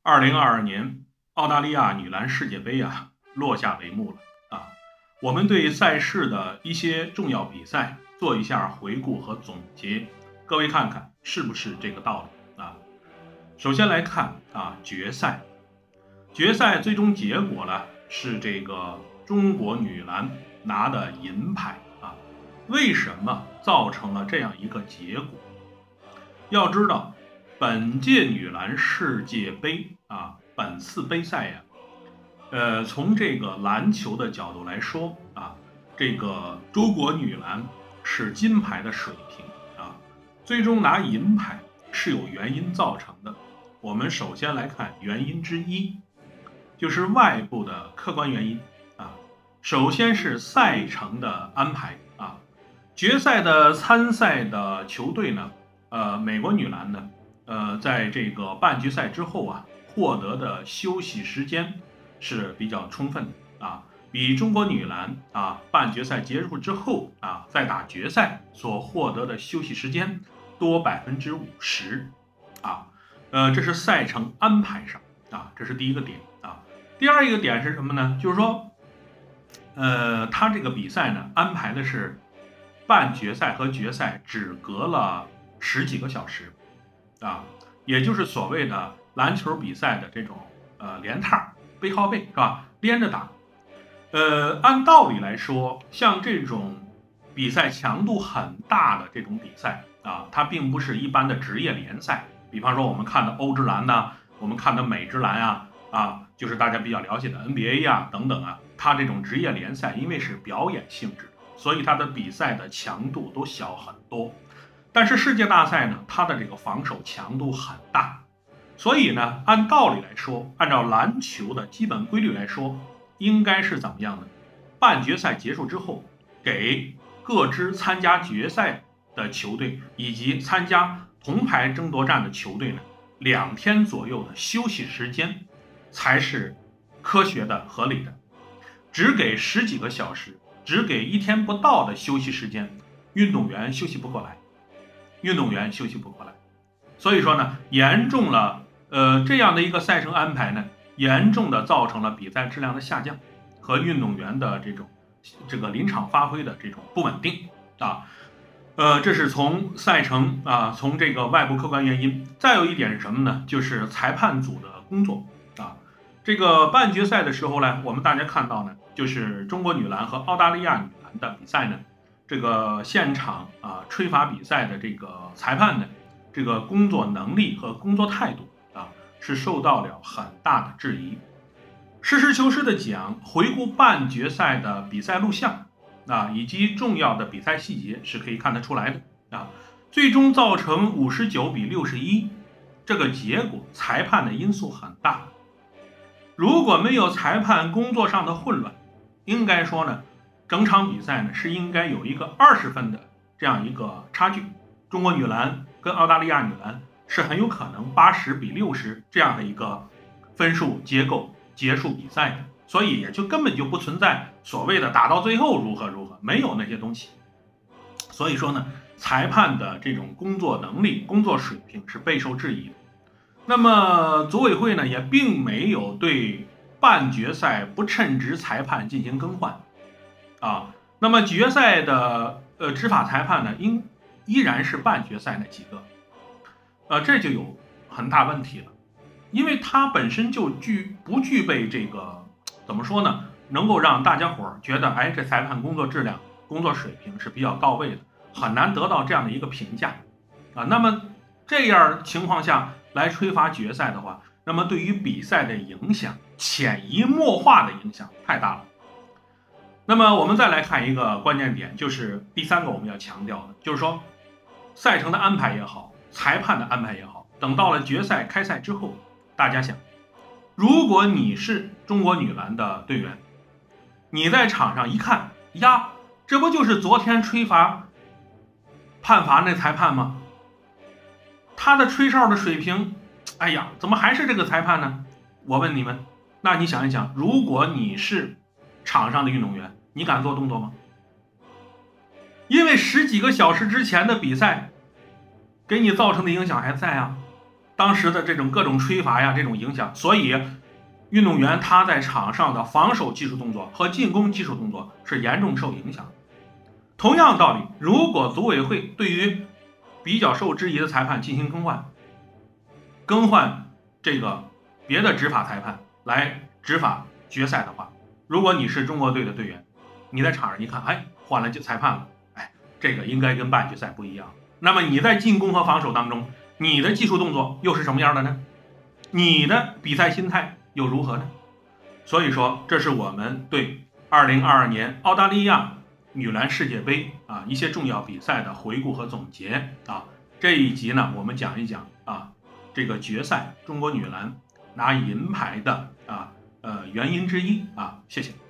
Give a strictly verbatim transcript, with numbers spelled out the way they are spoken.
二零二二年澳大利亚女篮世界杯啊落下帷幕了啊，我们对赛事的一些重要比赛做一下回顾和总结，各位看看是不是这个道理啊？首先来看啊决赛，决赛最终结果呢是这个中国女篮拿的银牌啊，为什么造成了这样一个结果？要知道，本届女篮世界杯啊，本次杯赛呀，呃，从这个篮球的角度来说啊，这个中国女篮是金牌的水平啊，最终拿银牌是有原因造成的。我们首先来看原因之一，就是外部的客观原因啊。首先是赛程的安排啊，决赛的参赛的球队呢，呃，美国女篮呢。呃，在这个半决赛之后啊，获得的休息时间是比较充分的啊，比中国女篮啊半决赛结束之后啊再打决赛所获得的休息时间多百分之五十啊，呃，这是赛程安排上啊，这是第一个点啊。第二一个点是什么呢？就是说，呃，他这个比赛呢安排的是半决赛和决赛只隔了十几个小时。啊，也就是所谓的篮球比赛的这种呃连趟背靠背是吧？连着打。呃，按道理来说，像这种比赛强度很大的这种比赛啊，它并不是一般的职业联赛。比方说我们看的欧之篮呐，我们看的美职篮啊，啊，就是大家比较了解的 N B A 呀、啊、等等啊，它这种职业联赛因为是表演性质，所以它的比赛的强度都小很多。但是世界大赛呢，它的这个防守强度很大，所以呢，按道理来说，按照篮球的基本规律来说，应该是怎么样呢？半决赛结束之后，给各支参加决赛的球队以及参加铜牌争夺战的球队呢，两天左右的休息时间才是科学的、合理的。只给十几个小时，只给一天不到的休息时间，运动员休息不过来。运动员休息不过来，所以说呢，严重了，呃，这样的一个赛程安排呢，严重的造成了比赛质量的下降和运动员的这种这个临场发挥的这种不稳定啊，呃，这是从赛程啊，从这个外部客观原因。再有一点是什么呢？就是裁判组的工作啊。这个半决赛的时候呢，我们大家看到呢，就是中国女篮和澳大利亚女篮的比赛呢。这个现场啊吹罚比赛的这个裁判呢，这个工作能力和工作态度啊是受到了很大的质疑。实事求是的讲，回顾半决赛的比赛录像啊以及重要的比赛细节是可以看得出来的啊。最终造成五十九比六十一这个结果，裁判的因素很大。如果没有裁判工作上的混乱，应该说呢。整场比赛呢是应该有一个二十分的这样一个差距，中国女篮跟澳大利亚女篮是很有可能八十比六十这样的一个分数结构结束比赛的，所以也就根本就不存在所谓的打到最后如何如何，没有那些东西。所以说呢，裁判的这种工作能力、工作水平是备受质疑的。那么组委会呢也并没有对半决赛不称职裁判进行更换。啊，那么决赛的呃执法裁判呢，应依然是半决赛那几个，呃，这就有很大问题了，因为它本身就具不具备这个怎么说呢，能够让大家伙儿觉得，哎，这裁判工作质量、工作水平是比较到位的，很难得到这样的一个评价啊。那么这样情况下来吹罚决赛的话，那么对于比赛的影响，潜移默化的影响太大了。那么我们再来看一个关键点，就是第三个我们要强调的，就是说赛程的安排也好，裁判的安排也好，等到了决赛开赛之后，大家想，如果你是中国女篮的队员，你在场上一看呀，这不就是昨天吹罚判罚那裁判吗？他的吹哨的水平，哎呀，怎么还是这个裁判呢？我问你们，那你想一想，如果你是场上的运动员，你敢做动作吗？因为十几个小时之前的比赛给你造成的影响还在啊， 当时的这种各种吹罚呀，这种影响，所以运动员他在场上的防守技术动作和进攻技术动作是严重受影响。同样道理，如果组委会对于比较受质疑的裁判进行更换，更换这个别的执法裁判来执法决赛的话，如果你是中国队的队员，你在场上一看，哎，换了裁判了，哎，这个应该跟半决赛不一样。那么你在进攻和防守当中，你的技术动作又是什么样的呢？你的比赛心态又如何呢？所以说，这是我们对二零二二年澳大利亚女篮世界杯啊一些重要比赛的回顾和总结啊。这一集呢，我们讲一讲啊这个决赛中国女篮拿银牌的啊呃原因之一啊。谢谢。